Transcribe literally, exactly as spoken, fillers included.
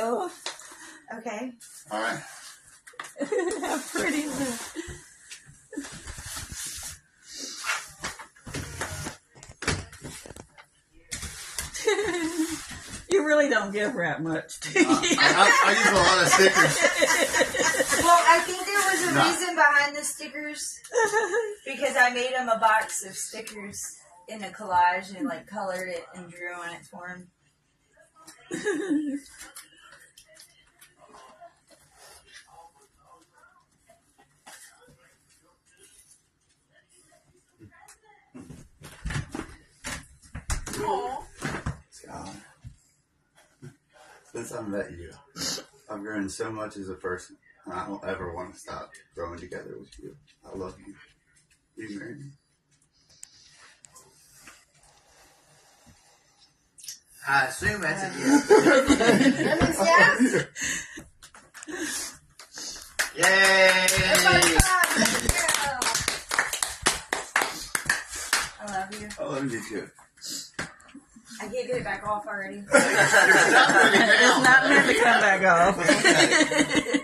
go. Okay. All right. How pretty is it? You really don't give that much, do you? Uh, I, I use a lot of stickers. Well, I think there was a No. reason behind the stickers because I made him a box of stickers in a collage and like colored it and drew on it for him. Aww. God. Since I met you, I've grown so much as a person. And I don't ever want to stop growing together with you. I love you. You marry me? I assume that's a yes. That means yes. Yay! I love you. I love you too. I can't get it back off already. There's not many It's now. not meant to come back off.